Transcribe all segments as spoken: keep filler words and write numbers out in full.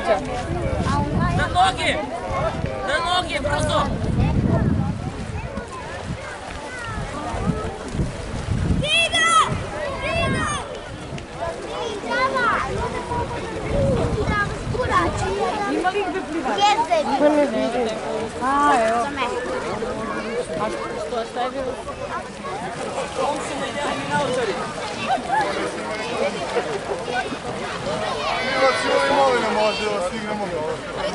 Peđa. Na noge! Na noge, brzo! Ima li gde plivati? Jeste. Pa ne vidim. A, evo. Za mene. A što je sve bilo? On su me idejni naučari. Evo cijela imovina može, evo stignemo ga.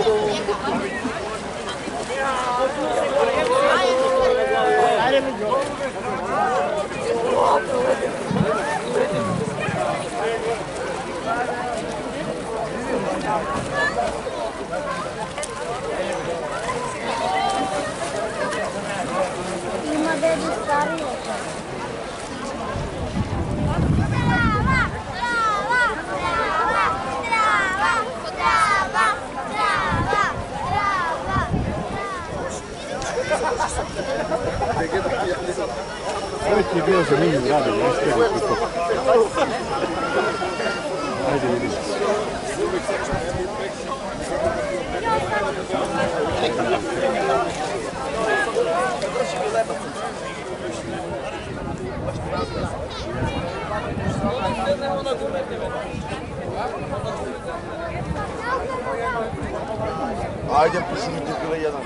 Ajde mi go. Ima dedi starije. Ovo ti je bio zanimljiv radi, jeste li kako? Ajde vidim. Ajde, pošurite bile jedan.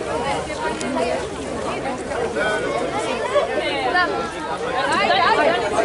Ajde, ajde.